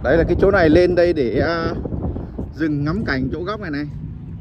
Đấy là cái chỗ này, lên đây để dừng ngắm cảnh chỗ góc này này.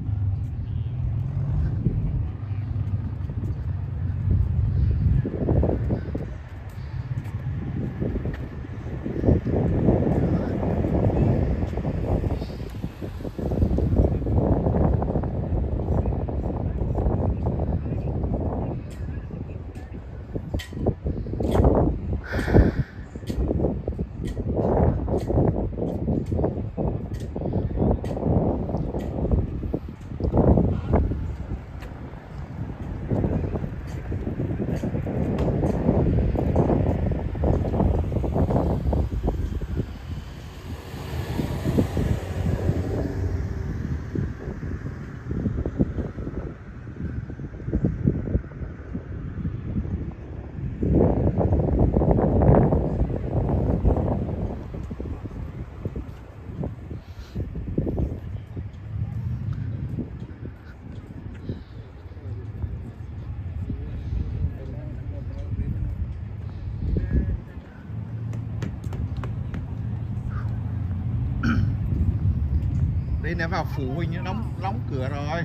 Đây nè, vào phủ hình như đóng cửa rồi.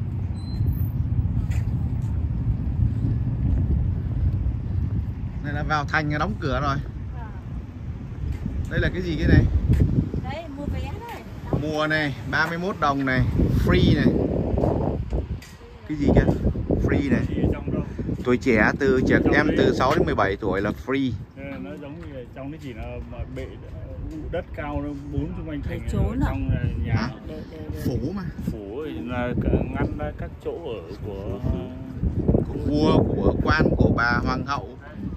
Này là vào thành đóng cửa rồi. Đây là cái gì cái này? Đấy, mua vé đấy. Mùa này 31 đồng này, free này. Cái gì kìa? Free này. Tuổi trẻ từ em từ 6 đến 17 tuổi là free. Nó giống như trong cái chỉ là bệ đất cao nó bốn xung quanh thành trốn trong nhà. À? Phủ mà. Phủ là ngăn ra các chỗ ở của vua, của quan, của bà hoàng hậu.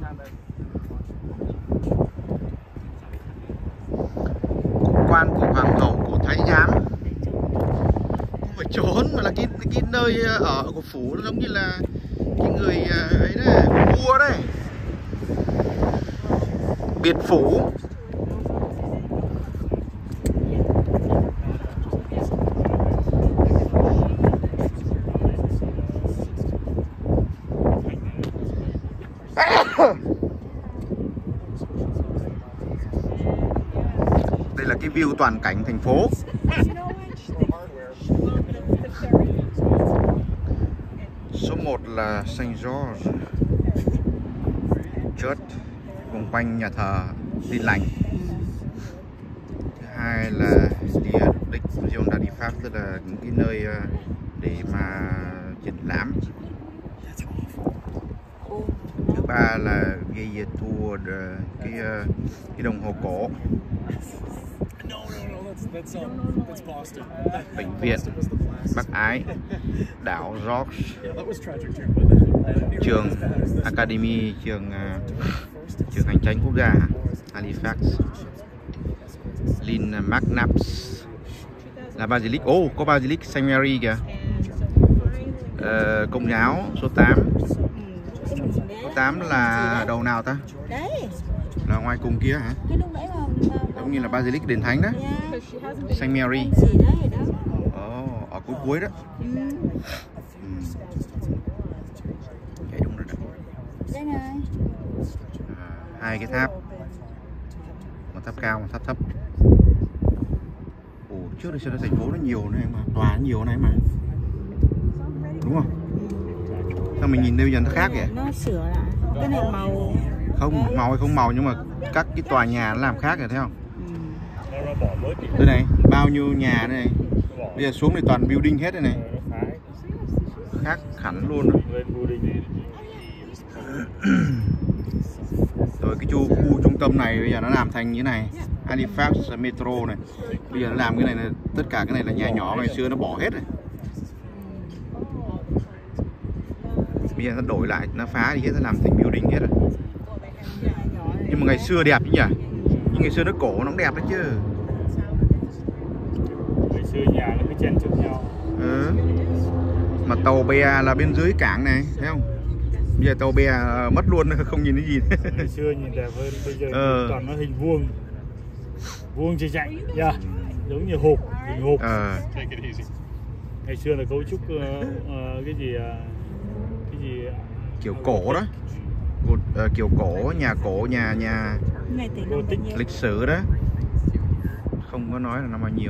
Quan của hoàng hậu, của thái giám. Không phải trốn mà là cái nơi ở của phủ, nó giống như là cái người ấy đấy, vua đấy. Biệt phủ. Đây là cái view toàn cảnh thành phố. Số 1 là Saint George Church, vòng quanh nhà thờ Tin Lành. Thứ hai là Die Museum Die Pháp, tức là những cái nơi để mà triển lãm. Thứ ba là Gaia Tour, cái đồng hồ cổ. Bệnh viện Bắc Ái, đảo George, trường Academy, trường hành chánh quốc gia Halifax, Lynn McNabbs, là Basilic. Có Basilic Saint Mary kìa. Công giáo số 8. Số 8 là đầu nào ta? Đấy. Là ngoài cùng kia hả? Cái lúc nãy mà giống như là Basilic đền thánh đó. Saint Mary. Ở cuối đó. Cái đúng rồi đó. Đây này. Hai cái tháp, một tháp cao, một tháp thấp. Trước đây thành phố nó nhiều này mà, tòa nhiều này mà, đúng không? Sao mình nhìn bây giờ nó khác vậy? Nó sửa lại. Cái này màu không màu hay không màu, nhưng mà các cái tòa nhà nó làm khác rồi, thấy không? Đây này, bao nhiêu nhà đây này. Bây giờ xuống thì toàn building hết đây này. Khác hẳn luôn đó. Rồi cái khu trung tâm này bây giờ nó làm thành như này, Halifax Metro này. Bây giờ nó làm cái này là tất cả cái này là nhà nhỏ, ngày xưa nó bỏ hết rồi. Bây giờ nó đổi lại, nó phá đi hết, nó làm thành building hết rồi. Nhưng mà ngày xưa đẹp chứ nhỉ? Nhưng ngày xưa nó cổ nó cũng đẹp đấy chứ. Ngày xưa nhà nó cứ chen chúc nhau. Mà tàu bè là bên dưới cảng này, thấy không? Bây giờ tàu bè mất luôn, không nhìn thấy gì. Ngày xưa nhìn đẹp hơn, bây giờ toàn nó hình vuông. Vuông chạy yeah. Giống như hộp, hình hộp. Ngày xưa là cấu trúc cái gì kiểu cổ đó. Kiểu cổ, nhà cổ, nhà lịch sử đó. không có nói là năm bao nhiêu.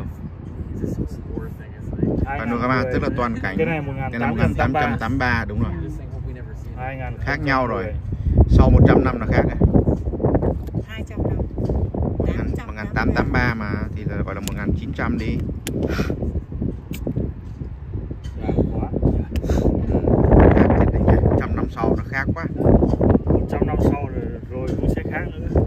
Panorama tức là toàn cảnh. Cái này 1883 đúng rồi. 2000 Khác nhau rồi. Sau 100 năm là khác này. 200 năm. 1883 mà thì là gọi là 1900 đi. Khác thế đấy, 100 năm sau nó khác quá. 100 năm sau rồi cũng sẽ khác nữa.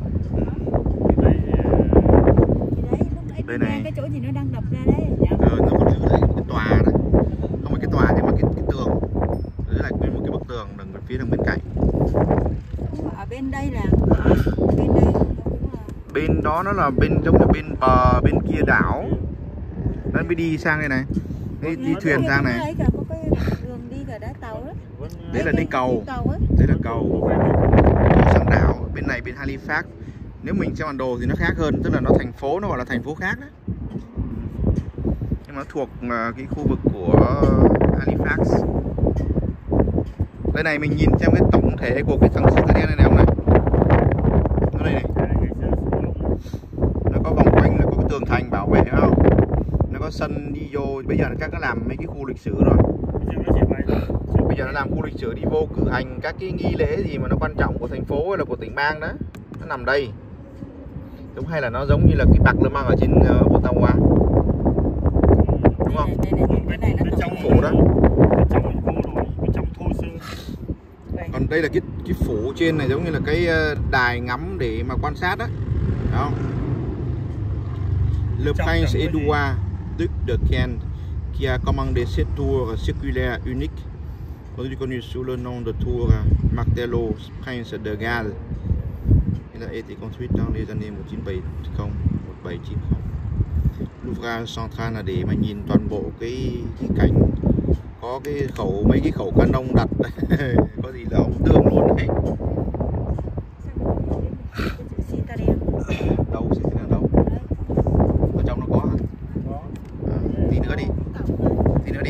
Đây này. Cái chỗ gì nó đang đập ra đấy. Nó còn giữ lại cái tòa đó. Không phải cái tòa nhưng mà cái tường. Giữ lại nguyên một cái bức tường đằng phía đằng bên cạnh. Ở bên đây là bên đây bên đó nó là bên giống như bên bờ bên kia đảo. Nó mới đi sang đây này. Đi thuyền sang này. Có cái đường đi cả đá tàu đó. Đấy là đi cầu. Đấy là cầu. Sang đảo bên này bên Halifax. Nếu mình xem bản đồ thì nó khác hơn, tức là nó thành phố, nó gọi là thành phố khác đấy. Nhưng mà nó thuộc cái khu vực của Halifax. Đây này mình nhìn xem cái tổng thể của cái thằng Citadel này không này. Nó đây này. Nó có vòng quanh, nó có cái tường thành bảo vệ phải không? Nó có sân đi vô, bây giờ nó làm mấy cái khu lịch sử rồi. Bây giờ nó làm khu lịch sử đi vô cử hành các cái nghi lễ gì mà nó quan trọng của thành phố hay là của tỉnh bang đó. Nó nằm đây. Đúng hay là nó giống như là cái bạc lơ măng ở trên Ottawa. Đúng không? Cái này nó trong phủ đó. Trong thô sơ. Còn đây là cái phủ trên này giống như là cái đài ngắm để mà quan sát đó. Đúng không? Le Prince Edouard Duc de Kent qui a commandé cette tour circulaire unique, aujourd'hui connue sous le nom de tour Martello Prince de Galles. Il a été construit dans les années 1970-1790. L'ouvrage central là để mà nhìn toàn bộ cái cảnh, có cái khẩu mấy cái khẩu canon đặt có gì là ống tương luôn đấy. Đâu Citadel đâu? Ở trong nó có hả? Tí nữa đi. Tí nữa đi.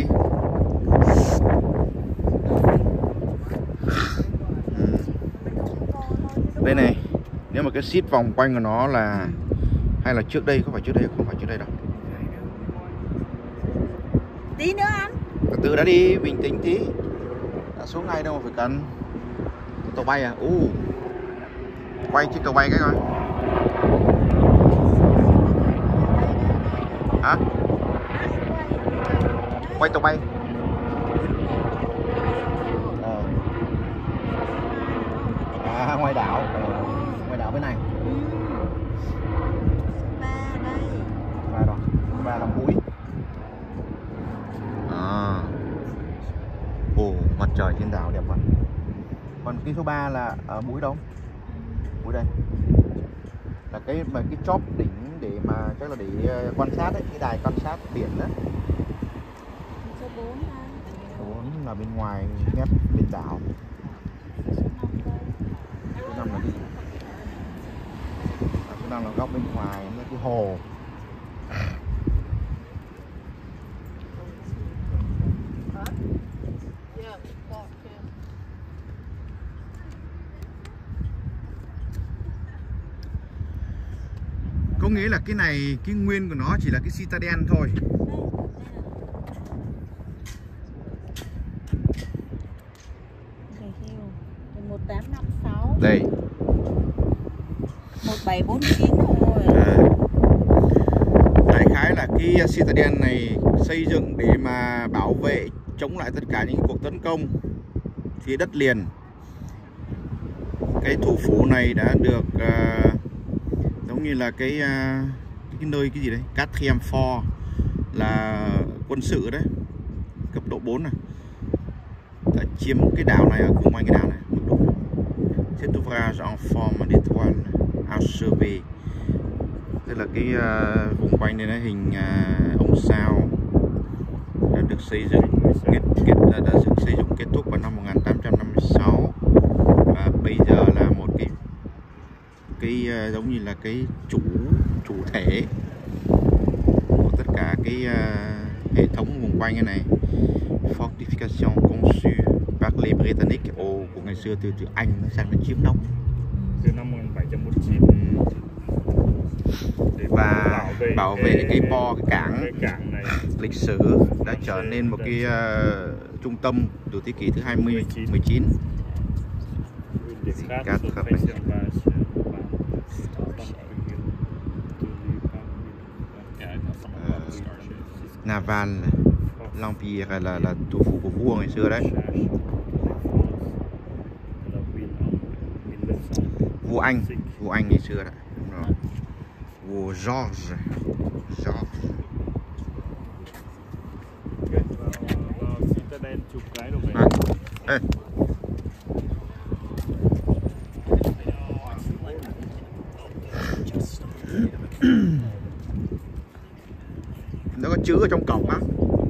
Đây này. Nếu mà cái xít vòng quanh của nó là hay là trước đây, không phải trước đây, không phải trước đây đâu. Tí nữa anh. Từ từ đã đi, bình tĩnh tí. Đã xuống ngay đâu mà phải cần. Tàu bay à? Quay chiếc tàu bay cái coi. Hả? Quay tàu bay. Ngoài đảo. Ngoài đảo bên này. Ba đó. Ba là mũi. Mặt trời trên đảo đẹp quá. Còn cái số 3 là ở mũi đâu? Mũi đây. Là cái chóp đỉnh để mà chắc là để quan sát đấy, cái đài quan sát biển đó. Số 4 ha. Số 4 là bên ngoài mép bên đảo. Số 5 là gì? Số 5 là góc bên ngoài nó cái hồ. Có nghĩa là cái này, cái nguyên của nó chỉ là cái Citadel thôi. Đây. 1749 rồi. Đại khái là cái Citadel này xây dựng để mà bảo vệ chống lại tất cả những cuộc tấn công phía đất liền. Cái thủ phủ này đã được giống như là cái nơi cái gì đấy, Quatrième Fort là quân sự đấy, cấp độ 4 này, đã chiếm cái đảo này, ở cùng quanh cái đảo này. Cet ouvrage en forme d'étoile achevé, tức là cái vùng quanh này nó hình ông sao, đã được xây dựng xây dựng kết thúc vào năm 1856 và bây giờ là một cái giống như là cái chủ thể của tất cả cái hệ thống vùng quanh cái này. Fortification conçue par les Britanniques của ngày xưa từ Anh nó sang nó chiếm đóng từ năm 1749. và bảo vệ cái port, cái cảng này lịch sử đã trở nên một cái trung tâm từ thế kỷ thứ 20, 19. Naval, l'Empire là thủ phủ của vua ngày xưa đấy. Vua Anh ngày xưa đấy. Đúng rồi. Vua George. chụp cái rồi về. Ê. Nó có chữ ở trong cổng á.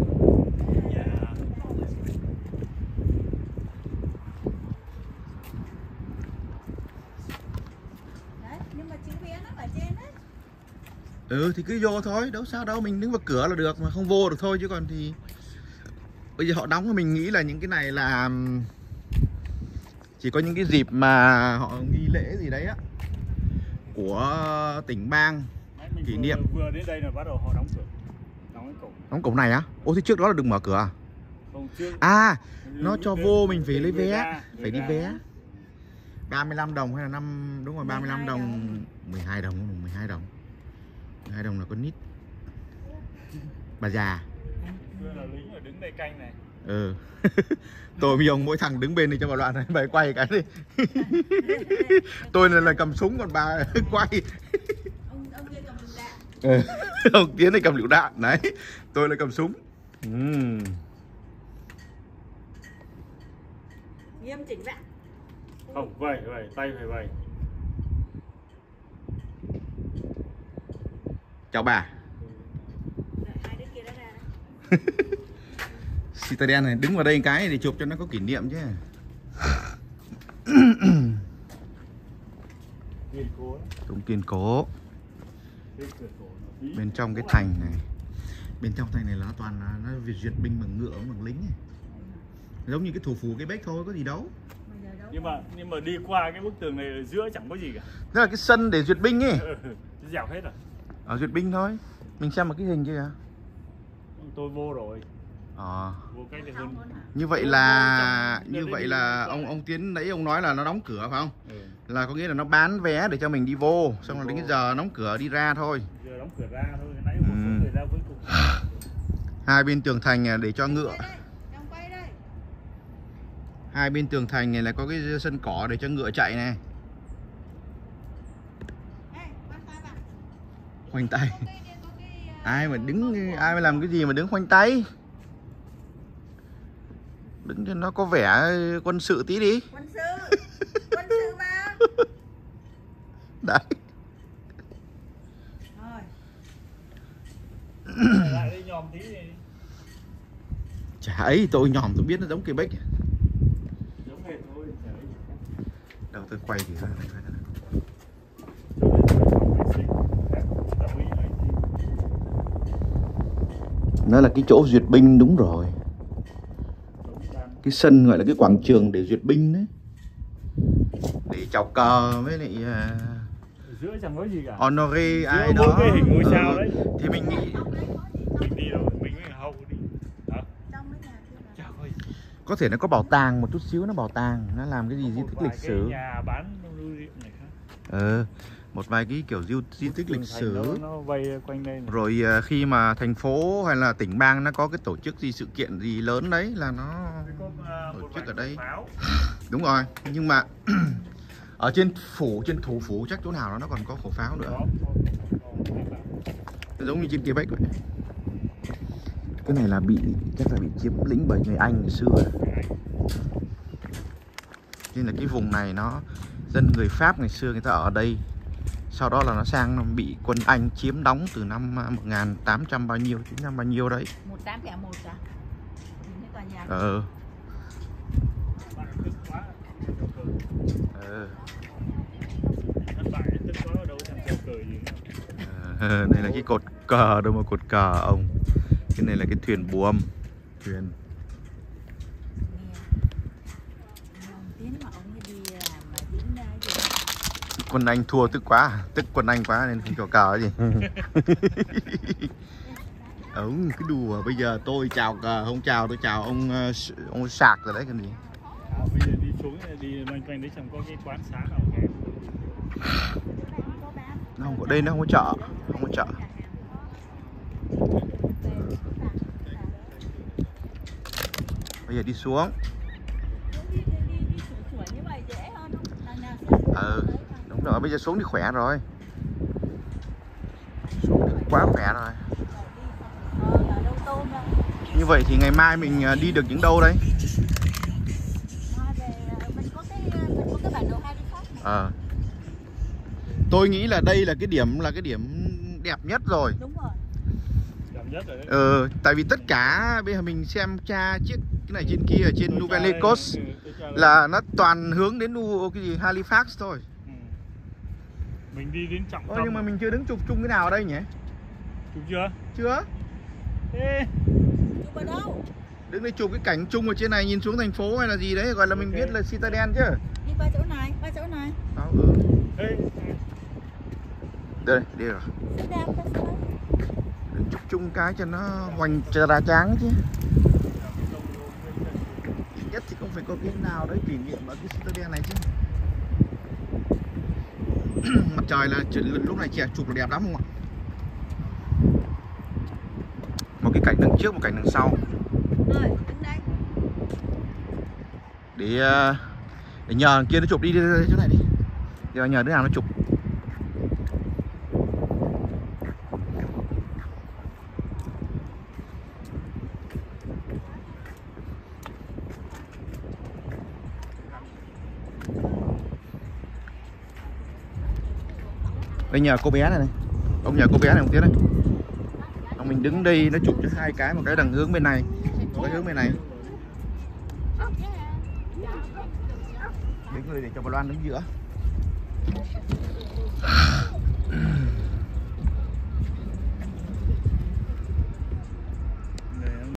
Ừ thì cứ vô thôi, đâu sao đâu, mình đứng vào cửa là được mà, không vô được thôi, chứ còn thì bây giờ họ đóng thì mình nghĩ là những cái này là chỉ có những cái dịp mà họ nghi lễ gì đấy á của tỉnh bang kỷ niệm. Vừa đến đây là bắt đầu họ đóng cửa, đóng cái cổng. Đóng cổng này á? Ô thế trước đó là đừng mở cửa à? Không, trước. À, nó cho vô mình phải lấy vé, phải đi vé. 35 đồng hay là 5, đúng rồi 35 đồng, 12 đồng, 12 đồng. 12 đồng là con nít. Bà già. Là lính ở đứng đây canh này. Ừ. Tôi với ông mỗi thằng đứng bên này cho bà loạn này, bà quay cái đi. Tôi là cầm súng còn bà quay. Ông kia cầm lựu đạn. Ông Tiến này cầm lựu đạn đấy, tôi là cầm súng. Nghiêm chỉnh vậy. Không, vầy, tay phải vầy. Chào bà. Hai đứa kia đã ra. Citadel này đứng vào đây cái để chụp cho nó có kỷ niệm chứ. Cũng kiên cố. Bên trong cái thành này, bên trong thành này là toàn là nó việc duyệt binh bằng ngựa, bằng lính ấy. Giống như cái thủ phủ cái Quebec thôi, có gì đâu. Nhưng mà đi qua cái bức tường này ở giữa chẳng có gì cả. Đó là cái sân để duyệt binh ấy. Dẻo hết rồi. Ở duyệt binh thôi. Mình xem một cái hình kia kìa. Tôi vô rồi. Vô cách hơn. Như vậy là ông Tiến nãy ông nói là nó đóng cửa phải không? Là có nghĩa là nó bán vé để cho mình đi vô, xong rồi đến cái giờ đóng cửa đi ra thôi. Giờ đóng cửa ra thôi, nãy một số người ra cuối cùng. Hai bên tường thành để cho ngựa. Hai bên tường thành này là có cái sân cỏ để cho ngựa chạy này. Khoanh tay. Ai mà làm cái gì mà đứng khoanh tay. Đứng cho nó có vẻ quân sự tí đi. Quân sự mà. Đấy. Rồi. Lại đây nhòm tí đi. Chả ấy, tôi nhòm tôi biết nó giống Quebec. Giống hệt thôi. Đâu tôi quay thì ra này. Nó là cái chỗ duyệt binh đúng rồi. Cái sân gọi là cái quảng trường để duyệt binh đấy. Để chào cờ với lại giữa chẳng có gì cả. Honoré ai giữa đó. Cái hình ngôi sao đấy. Thì mình nghĩ mình đi rồi, mình mới hậu đi. Hả? Chả có gì. Có thể nó có bảo tàng một chút xíu, nó bảo tàng, nó làm cái gì di tích lịch sử. Nhà bán lưu niệm này khác. Một vài cái kiểu di tích lịch sử. Nó vây quanh đây này. Rồi khi mà thành phố hay là tỉnh bang nó có cái tổ chức gì, sự kiện gì lớn đấy là nó tổ chức ở đây. Đúng rồi, nhưng mà ở trên thủ phủ chắc chỗ nào nó còn có khẩu pháo nữa. Giống như trên Quebec vậy. Cái này là chắc là bị chiếm lĩnh bởi người Anh ngày xưa. Nên là cái vùng này nó dân người Pháp ngày xưa người ta ở đây. Sau đó là nó sang bị quân Anh chiếm đóng từ năm 1800 bao nhiêu, 900 bao nhiêu đấy. 1801 à? Tòa nhà. Này là cái cột cờ đâu mà cột cờ ông. Cái này là cái thuyền buồm. Thuyền. Quân Anh thua tức quá, tức Quân Anh quá nên không cho cờ gì. Cứ đùa, bây giờ tôi chào cờ, không chào tôi chào ông sạc rồi đấy, cái gì. Bây giờ đi xuống đi loanh quanh đấy chẳng có cái quán xá nào cả. Nó không có, đây nó không có chợ, không có chợ. Bây giờ đi xuống. Đúng rồi, bây giờ xuống đi khỏe rồi. Xuống đi quá khỏe rồi. Như vậy thì ngày mai mình đi được những đâu đấy? Tôi nghĩ là đây là cái điểm đẹp nhất rồi. Đúng rồi. Đẹp nhất rồi đấy. Tại vì tất cả bây giờ mình xem chiếc cái này trên kia ở trên Nouvelle Coast là nó toàn hướng đến cái gì Halifax thôi. Mình đi đến trọng tâm. Nhưng mà mình chưa đứng chụp chung cái nào ở đây nhỉ? Chụp chưa? Chưa. Ê. Chụp ở đâu? Đứng đây chụp cái cảnh chung ở trên này nhìn xuống thành phố hay là gì đấy, gọi là mình biết là Citadel chứ. Đi qua chỗ này, qua chỗ này. Ê. Đây, đi rồi. Đứng chụp chung cái cho nó hoành ra tráng chứ. Ít nhất thì cũng phải có cái nào đấy kỷ niệm ở cái Citadel này chứ. Mặt trời là lúc này chụp là đẹp lắm không ạ? Một cái cảnh đằng trước, một cảnh đằng sau. Rồi, đứng đây. Để nhờ thằng kia nó chụp đi chỗ này đi. Giờ nhờ đứa nào nó chụp. Đây nhờ cô bé này này. Ông nhờ cô bé này không Tiến này. Ông mình đứng đây nó chụp cho hai cái, một cái đằng hướng bên này, một cái hướng bên này. Đứng đây để cho bà Loan đứng giữa.